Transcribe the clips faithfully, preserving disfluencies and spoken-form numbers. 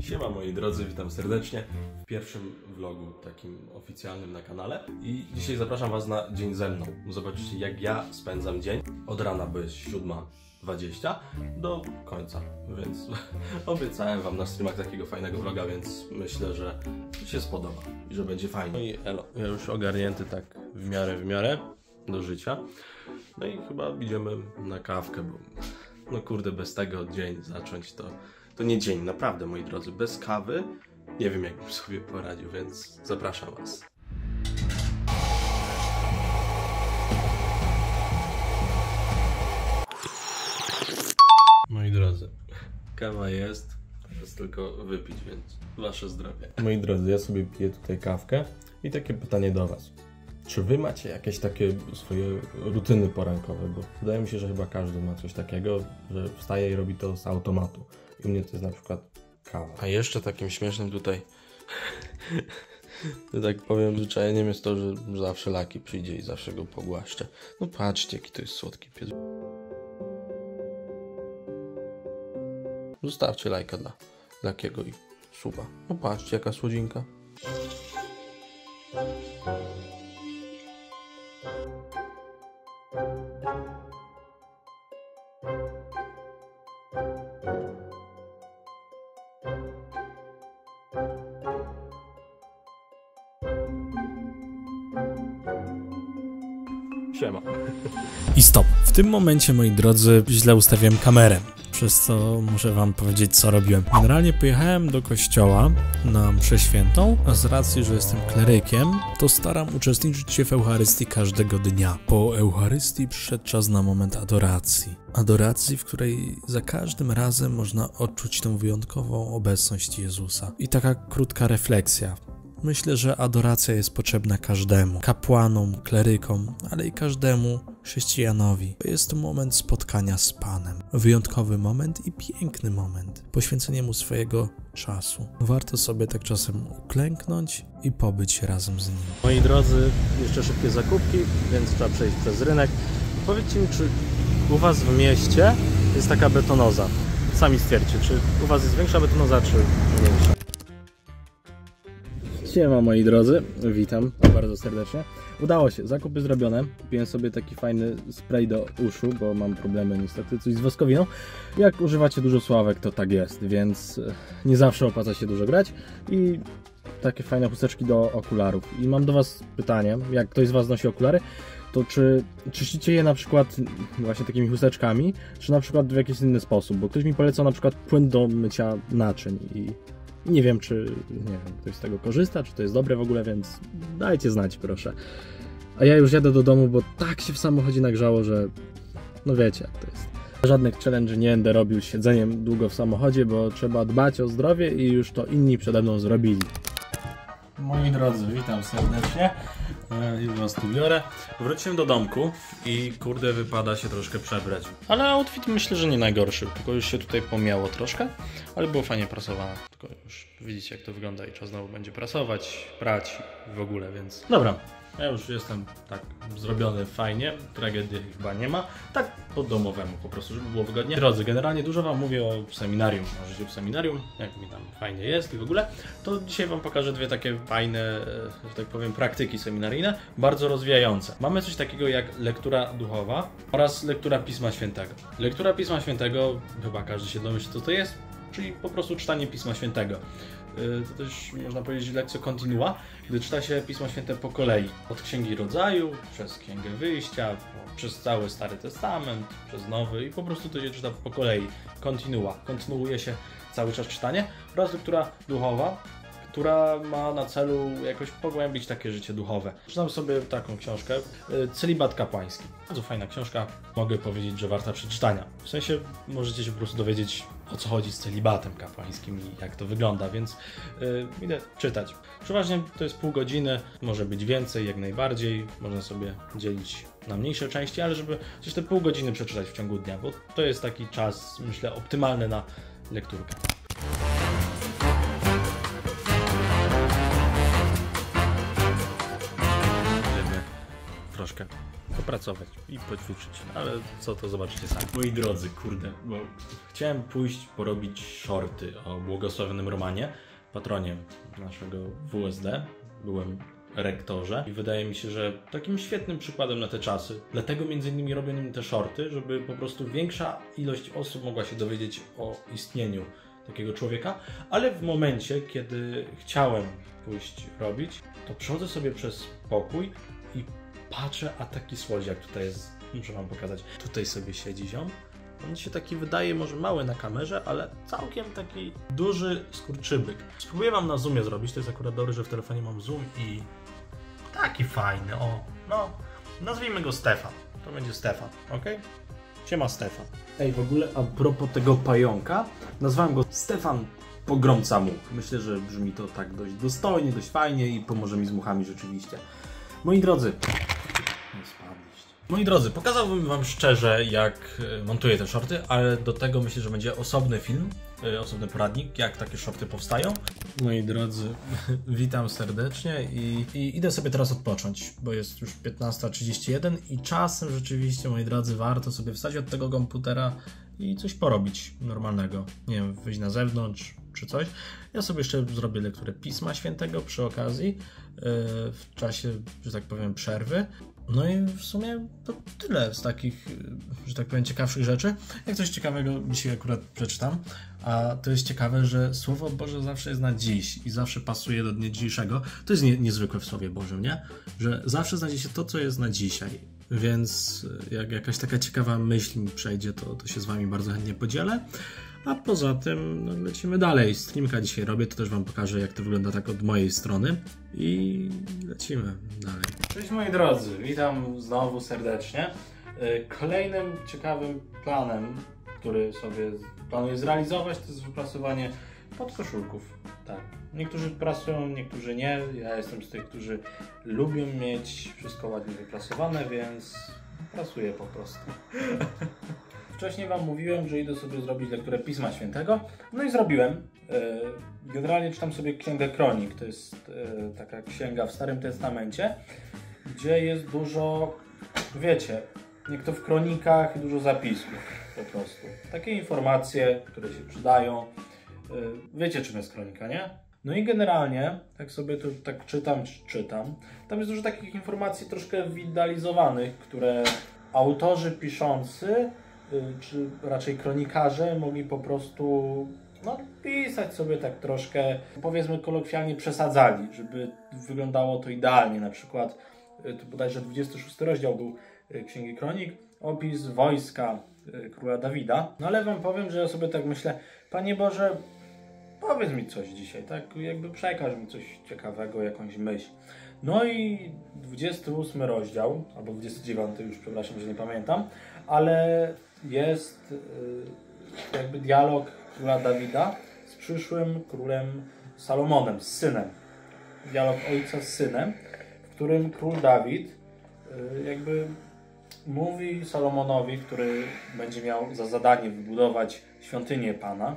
Siema moi drodzy, witam serdecznie w pierwszym vlogu takim oficjalnym na kanale i dzisiaj zapraszam was na dzień ze mną. Zobaczycie jak ja spędzam dzień od rana, bo jest siódma dwadzieścia do końca, więc obiecałem wam na streamach takiego fajnego vloga, więc myślę, że się spodoba i że będzie fajnie. No i elo, ja już ogarnięty tak w miarę, w miarę do życia. No i chyba idziemy na kawkę, bo no kurde, bez tego dzień zacząć to To nie dzień, naprawdę moi drodzy, bez kawy nie wiem jak bym sobie poradził, więc zapraszam was. Moi drodzy, kawa jest, teraz tylko wypić, więc wasze zdrowie. Moi drodzy, ja sobie piję tutaj kawkę i takie pytanie do was. Czy wy macie jakieś takie swoje rutyny porankowe? Bo wydaje mi się, że chyba każdy ma coś takiego, że wstaje i robi to z automatu. I u mnie to jest na przykład kawa. A jeszcze takim śmiesznym tutaj, że tak powiem, zwyczajeniem jest to, że zawsze Laki przyjdzie i zawsze go pogłaszczę. No patrzcie, jaki to jest słodki pies. Zostawcie lajka dla Lakiego i suba. No patrzcie, jaka słodzinka. Siema. I stop. W tym momencie, moi drodzy, źle ustawiłem kamerę, przez co muszę wam powiedzieć, co robiłem. Generalnie pojechałem do kościoła na mszę świętą, a z racji, że jestem klerykiem, to staram uczestniczyć się w Eucharystii każdego dnia. Po Eucharystii przyszedł czas na moment adoracji. Adoracji, w której za każdym razem można odczuć tą wyjątkową obecność Jezusa. I taka krótka refleksja. Myślę, że adoracja jest potrzebna każdemu, kapłanom, klerykom, ale i każdemu chrześcijanowi. Jest to moment spotkania z Panem. Wyjątkowy moment i piękny moment. Poświęcenie Mu swojego czasu. Warto sobie tak czasem uklęknąć i pobyć razem z Nim. Moi drodzy, jeszcze szybkie zakupki, więc trzeba przejść przez rynek. Powiedzcie mi, czy u was w mieście jest taka betonoza? Sami stwierdźcie, czy u was jest większa betonoza, czy mniejsza? Siema moi drodzy, witam bardzo serdecznie. Udało się, zakupy zrobione. Kupiłem sobie taki fajny spray do uszu, bo mam problemy niestety coś z woskowiną. Jak używacie dużo sławek, to tak jest, więc nie zawsze opłaca się dużo grać. I takie fajne chusteczki do okularów. I mam do was pytanie, jak ktoś z was nosi okulary, to czy czyścicie je na przykład właśnie takimi chusteczkami, czy na przykład w jakiś inny sposób? Bo ktoś mi polecał na przykład płyn do mycia naczyń i nie wiem, czy nie wiem, ktoś z tego korzysta, czy to jest dobre w ogóle, więc dajcie znać, proszę. A ja już jadę do domu, bo tak się w samochodzie nagrzało, że no wiecie jak to jest. Żadnych challenge nie będę robił z siedzeniem długo w samochodzie, bo trzeba dbać o zdrowie i już to inni przede mną zrobili. Moi drodzy, witam serdecznie. Już was tu biorę. Wróciłem do domku i kurde wypada się troszkę przebrać. Ale outfit myślę, że nie najgorszy, tylko już się tutaj pomiało troszkę, ale było fajnie prasowane. Tylko już widzicie jak to wygląda i trzeba znowu będzie prasować, prać w ogóle, więc... Dobra, ja już jestem tak zrobiony fajnie, tragedii chyba nie ma. Tak po domowemu po prostu, żeby było wygodnie. Drodzy, generalnie dużo wam mówię o seminarium, o życiu w seminarium, jak mi tam fajnie jest i w ogóle. To dzisiaj wam pokażę dwie takie fajne, że tak powiem, praktyki seminaryjne, bardzo rozwijające. Mamy coś takiego jak lektura duchowa oraz lektura Pisma Świętego. Lektura Pisma Świętego, chyba każdy się domyśli co to jest, czyli po prostu czytanie Pisma Świętego. To też można powiedzieć lekcja continua, gdy czyta się Pismo Święte po kolei. Od Księgi Rodzaju, przez Księgę Wyjścia, przez cały Stary Testament, przez Nowy i po prostu to się czyta po kolei. Continua. Kontynuuje się cały czas czytanie. Oraz lektura duchowa, która ma na celu jakoś pogłębić takie życie duchowe. Czytam sobie taką książkę, Celibat Kapłański. Bardzo fajna książka, mogę powiedzieć, że warta przeczytania. W sensie możecie się po prostu dowiedzieć, o co chodzi z celibatem kapłańskim i jak to wygląda, więc yy, idę czytać. Przeważnie to jest pół godziny, może być więcej, jak najbardziej. Można sobie dzielić na mniejsze części, ale żeby coś te pół godziny przeczytać w ciągu dnia, bo to jest taki czas, myślę, optymalny na lekturkę. Troszkę popracować i poćwiczyć, ale co to zobaczycie sami. Moi drodzy, kurde, bo chciałem pójść porobić shorty o błogosławionym Romanie, patronie naszego W S D, byłem rektorze i wydaje mi się, że takim świetnym przykładem na te czasy, dlatego między innymi robię te shorty, żeby po prostu większa ilość osób mogła się dowiedzieć o istnieniu takiego człowieka, ale w momencie, kiedy chciałem pójść robić, to przechodzę sobie przez pokój i patrzę, a taki słodziak tutaj jest, muszę wam pokazać, tutaj sobie siedzi ziom. On się taki wydaje może mały na kamerze, ale całkiem taki duży skurczybyk. Spróbuję wam na zoomie zrobić, to jest akurat dobry, że w telefonie mam zoom i taki fajny, o, no, nazwijmy go Stefan, to będzie Stefan, ok? Siema Stefan. Ej, w ogóle a propos tego pająka, nazwałem go Stefan Pogromca Much. Myślę, że brzmi to tak dość dostojnie, dość fajnie i pomoże mi z muchami rzeczywiście. Moi drodzy, nie spadliście. Moi drodzy, pokazałbym wam szczerze, jak montuję te shorty, ale do tego myślę, że będzie osobny film, osobny poradnik, jak takie shorty powstają. Moi drodzy, witam serdecznie i, i idę sobie teraz odpocząć, bo jest już piętnasta trzydzieści jeden i czasem rzeczywiście, moi drodzy, warto sobie wstać od tego komputera i coś porobić normalnego. Nie wiem, wyjść na zewnątrz czy coś. Ja sobie jeszcze zrobię lekturę Pisma Świętego przy okazji, yy, w czasie, że tak powiem, przerwy. No i w sumie to tyle z takich, że tak powiem, ciekawszych rzeczy. Jak coś ciekawego dzisiaj akurat przeczytam, a to jest ciekawe, że Słowo Boże zawsze jest na dziś i zawsze pasuje do dnia dzisiejszego. To jest nie, niezwykłe w Słowie Bożym, nie? Że zawsze znajdzie się to, co jest na dzisiaj. Więc jak jakaś taka ciekawa myśl mi przejdzie, to, to się z wami bardzo chętnie podzielę. A poza tym no, lecimy dalej. Streamka dzisiaj robię, to też wam pokażę, jak to wygląda tak od mojej strony. I lecimy dalej. Cześć moi drodzy, witam znowu serdecznie. Kolejnym ciekawym planem, który sobie planuję zrealizować, to jest wyprasowanie podkoszulków. Tak. Niektórzy prasują, niektórzy nie. Ja jestem z tych, którzy lubią mieć wszystko ładnie wyprasowane, więc prasuję po prostu. Wcześniej wam mówiłem, że idę sobie zrobić lekturę Pisma Świętego. No i zrobiłem. Generalnie czytam sobie Księgę Kronik. To jest taka księga w Starym Testamencie, gdzie jest dużo, wiecie, jak to w kronikach, dużo zapisów po prostu. Takie informacje, które się przydają. Wiecie, czym jest kronika, nie? No i generalnie, tak sobie tu tak czytam, czytam. Tam jest dużo takich informacji troszkę wyidealizowanych, które autorzy piszący, czy raczej kronikarze mogli po prostu no, pisać sobie tak troszkę, powiedzmy kolokwialnie przesadzali, żeby wyglądało to idealnie. Na przykład, tu bodajże dwudziesty szósty rozdział był Księgi Kronik, opis wojska króla Dawida. No ale wam powiem, że ja sobie tak myślę, Panie Boże, powiedz mi coś dzisiaj, tak jakby przekaż mi coś ciekawego, jakąś myśl. No i dwudziesty ósmy rozdział, albo dwudziesty dziewiąty, już przepraszam, że nie pamiętam, ale jest jakby dialog króla Dawida z przyszłym królem Salomonem, z synem. Dialog ojca z synem, w którym król Dawid jakby mówi Salomonowi, który będzie miał za zadanie wybudować świątynię Pana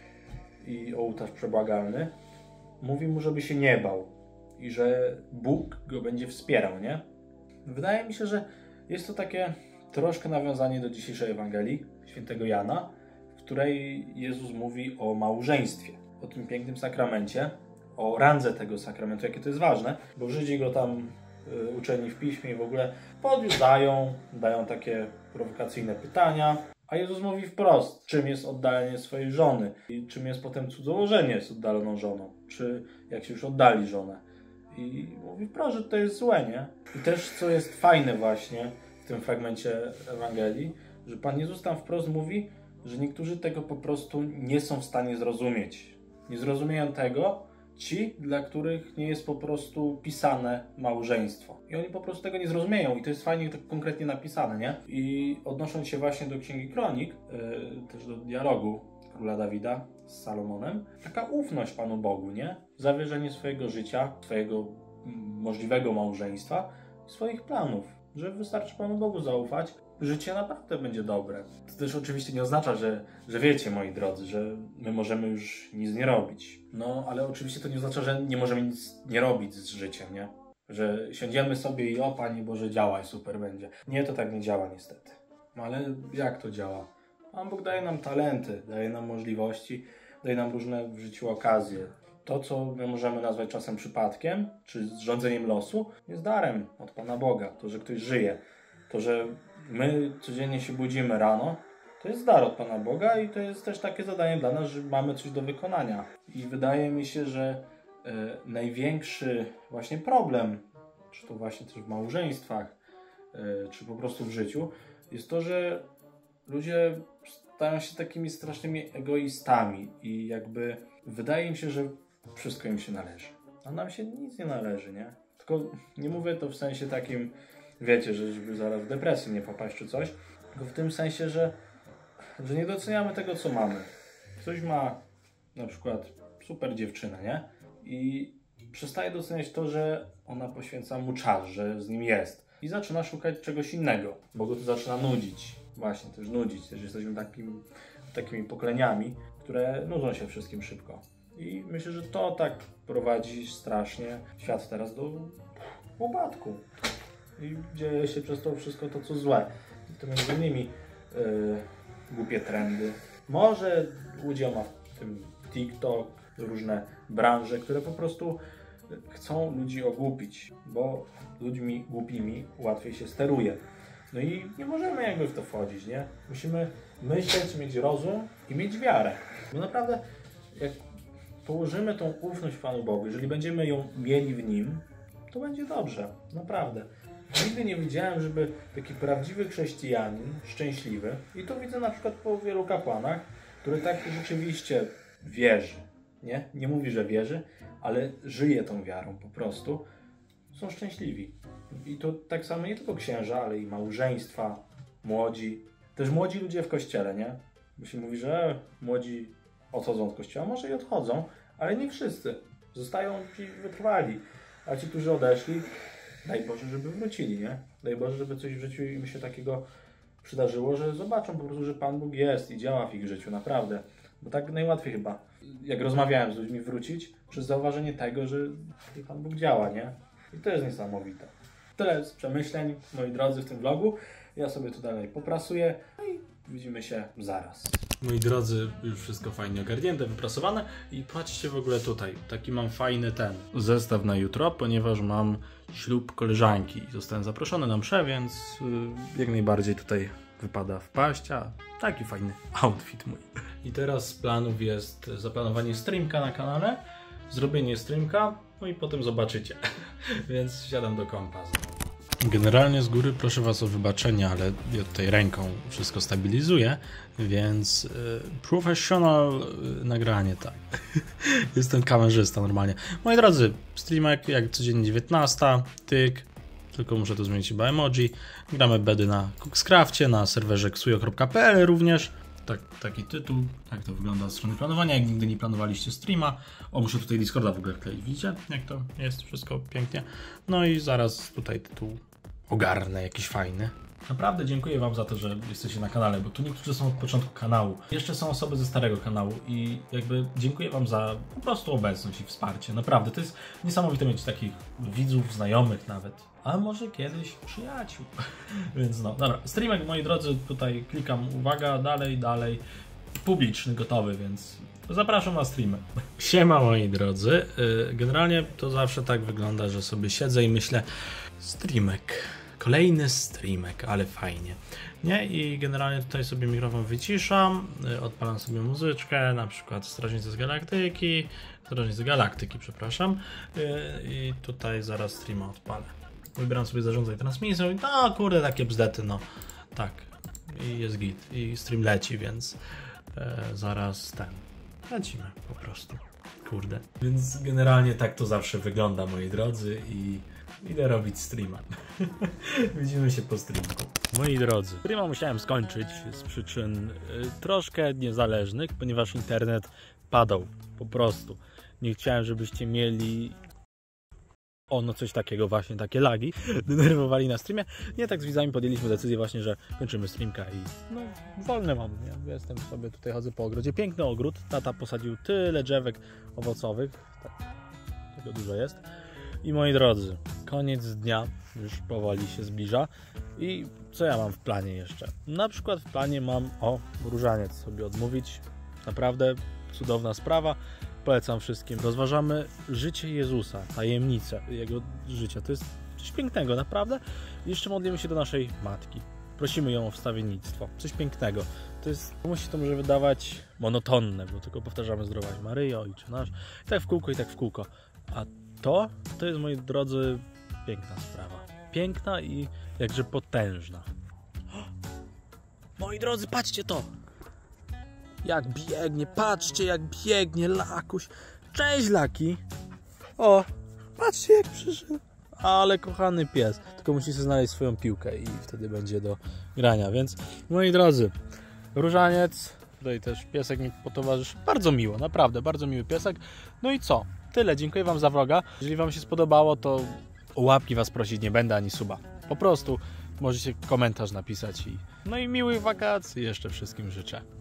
i ołtarz przebłagalny, mówi mu, żeby się nie bał i że Bóg go będzie wspierał, nie? Wydaje mi się, że jest to takie troszkę nawiązanie do dzisiejszej Ewangelii Świętego Jana, w której Jezus mówi o małżeństwie, o tym pięknym sakramencie, o randze tego sakramentu, jakie to jest ważne, bo Żydzi go tam y, uczeni w piśmie i w ogóle podjudzają, dają takie prowokacyjne pytania, a Jezus mówi wprost, czym jest oddalenie swojej żony i czym jest potem cudzołożenie z oddaloną żoną, czy jak się już oddali żonę. I mówi wprost, że to jest złe, nie? I też co jest fajne właśnie w tym fragmencie Ewangelii, że Pan Jezus tam wprost mówi, że niektórzy tego po prostu nie są w stanie zrozumieć. Nie zrozumieją tego ci, dla których nie jest po prostu pisane małżeństwo. I oni po prostu tego nie zrozumieją i to jest fajnie tak konkretnie napisane, nie? I odnosząc się właśnie do Księgi Kronik, yy, też do dialogu króla Dawida z Salomonem, taka ufność Panu Bogu, nie? Zawierzenie swojego życia, swojego możliwego małżeństwa, swoich planów, że wystarczy Panu Bogu zaufać, życie naprawdę będzie dobre. To też oczywiście nie oznacza, że, że wiecie, moi drodzy, że my możemy już nic nie robić. No, ale oczywiście to nie oznacza, że nie możemy nic nie robić z życiem, nie? że siądziemy sobie i o Panie Boże, działaj, super będzie. Nie, to tak nie działa niestety. Ale jak to działa? Pan Bóg daje nam talenty, daje nam możliwości, daje nam różne w życiu okazje. To, co my możemy nazwać czasem przypadkiem, czy zrządzeniem losu, jest darem od Pana Boga. To, że ktoś żyje, to, że my codziennie się budzimy rano, to jest dar od Pana Boga i to jest też takie zadanie dla nas, że mamy coś do wykonania. I wydaje mi się, że e, największy właśnie problem, czy to właśnie też w małżeństwach, e, czy po prostu w życiu, jest to, że ludzie stają się takimi strasznymi egoistami i jakby wydaje mi się, że wszystko im się należy. A nam się nic nie należy, nie? Tylko nie mówię to w sensie takim, wiecie, że żeby zaraz w depresję nie popaść czy coś, tylko w tym sensie, że, że nie doceniamy tego, co mamy. Ktoś ma na przykład super dziewczynę, nie? I przestaje doceniać to, że ona poświęca mu czas, że z nim jest. I zaczyna szukać czegoś innego, bo go to zaczyna nudzić. Właśnie, też nudzić. Też jesteśmy takim, takimi pokoleniami, które nudzą się wszystkim szybko. I myślę, że to tak prowadzi strasznie świat teraz do upadku. I dzieje się przez to wszystko to, co złe. I to między innymi yy, głupie trendy. Może udział ma w tym TikTok, różne branże, które po prostu chcą ludzi ogłupić, bo ludźmi głupimi łatwiej się steruje. No i nie możemy jakby w to wchodzić, nie? Musimy myśleć, mieć rozum i mieć wiarę. Bo naprawdę, jak położymy tą ufność Panu Bogu, jeżeli będziemy ją mieli w Nim, to będzie dobrze. Naprawdę. Nigdy nie widziałem, żeby taki prawdziwy chrześcijanin, szczęśliwy, i to widzę na przykład po wielu kapłanach, który tak rzeczywiście wierzy, nie? Nie mówi, że wierzy, ale żyje tą wiarą po prostu, są szczęśliwi. I to tak samo nie tylko księża, ale i małżeństwa, młodzi, też młodzi ludzie w kościele, nie? Bo się mówi, że młodzi odchodzą od kościoła, może i odchodzą, ale nie wszyscy. Zostają ci wytrwali, a ci, którzy odeszli, daj Boże, żeby wrócili, nie? Daj Boże, żeby coś w życiu im się takiego przydarzyło, że zobaczą po prostu, że Pan Bóg jest i działa w ich życiu, naprawdę. Bo tak najłatwiej chyba, jak rozmawiałem z ludźmi, wrócić przez zauważenie tego, że Pan Bóg działa, nie? I to jest niesamowite. Tyle z przemyśleń, moi drodzy, w tym vlogu. Ja sobie tu dalej poprasuję, no i widzimy się zaraz. Moi drodzy, już wszystko fajnie ogarnięte, wyprasowane i patrzcie w ogóle tutaj, taki mam fajny ten zestaw na jutro, ponieważ mam ślub koleżanki. Zostałem zaproszony na mszę, więc yy, jak najbardziej tutaj wypada wpaść, a taki fajny outfit mój. I teraz z planów jest zaplanowanie streamka na kanale, zrobienie streamka, no i potem zobaczycie, więc siadam do kompa znowu. Generalnie z góry proszę Was o wybaczenie, ale ja tutaj ręką wszystko stabilizuję, więc y, professional y, nagranie, tak. Jestem kamerzysta normalnie. Moi drodzy, streamek jak codziennie dziewiętnasta, tyk, tylko muszę tu zmienić chyba emoji. Gramy bedy na Cookscrafcie, na serwerze ksujo kropka pe el również. Tak, taki tytuł, tak to wygląda od strony planowania, jak nigdy nie planowaliście streama. O, muszę tutaj Discorda w ogóle wkleić, widzicie? Jak to jest, wszystko pięknie. No i zaraz tutaj tytuł ogarnę, jakiś fajny. Naprawdę dziękuję Wam za to, że jesteście na kanale, bo tu niektórzy są od początku kanału. Jeszcze są osoby ze starego kanału i jakby dziękuję Wam za po prostu obecność i wsparcie. Naprawdę, to jest niesamowite mieć takich widzów, znajomych nawet. A może kiedyś przyjaciół. Więc no, dobra, streamek, moi drodzy, tutaj klikam, uwaga, dalej, dalej. Publiczny, gotowy, więc zapraszam na streamy. Siema, moi drodzy. Generalnie to zawsze tak wygląda, że sobie siedzę i myślę, streamek. Kolejny streamek, ale fajnie. Nie? I generalnie tutaj sobie mikrofon wyciszam, odpalam sobie muzyczkę, na przykład Strażnicy z Galaktyki, Strażnicy z Galaktyki, przepraszam. I tutaj zaraz streama odpalę. Wybieram sobie zarządzaj transmisją i no kurde, takie bzdety, no. Tak. I jest git. I stream leci, więc e, zaraz ten. Lecimy po prostu. Kurde. Więc generalnie tak to zawsze wygląda, moi drodzy, i idę robić streama. Widzimy się po streamku. Moi drodzy, streama musiałem skończyć z przyczyn y, troszkę niezależnych, ponieważ internet padał. Po prostu. Nie chciałem, żebyście mieli ono coś takiego właśnie, takie lagi, denerwowali na streamie. Nie, tak z widzami podjęliśmy decyzję właśnie, że kończymy streamka i no, wolne mam, nie? Jestem sobie tutaj, chodzę po ogrodzie. Piękny ogród, tata posadził tyle drzewek owocowych, tak, tego dużo jest. I moi drodzy, Koniec dnia już powoli się zbliża i co ja mam w planie jeszcze? Na przykład w planie mam, o, różaniec sobie odmówić. Naprawdę cudowna sprawa. Polecam wszystkim. Rozważamy życie Jezusa, tajemnicę Jego życia. To jest coś pięknego, naprawdę. I jeszcze modlimy się do naszej Matki. Prosimy ją o wstawiennictwo. Coś pięknego. To jest, komuś się to może wydawać monotonne, bo tylko powtarzamy zdrowaś Maryjo, Ojcze nasz. I tak w kółko, i tak w kółko. A to, to jest, moi drodzy, piękna sprawa. Piękna i jakże potężna. Moi drodzy, patrzcie to! Jak biegnie, patrzcie jak biegnie Lakuś. Cześć Laki. O, patrzcie jak przyszedł. Ale kochany pies. Tylko musi sobie znaleźć swoją piłkę i wtedy będzie do grania. Więc moi drodzy, różaniec. Tutaj też piesek mi potowarzyszy. Bardzo miło, naprawdę, bardzo miły piesek. No i co? Tyle, dziękuję wam za vloga. Jeżeli wam się spodobało, to o łapki was prosić nie będę, ani suba. Po prostu możecie komentarz napisać i no i miłych wakacji jeszcze wszystkim życzę.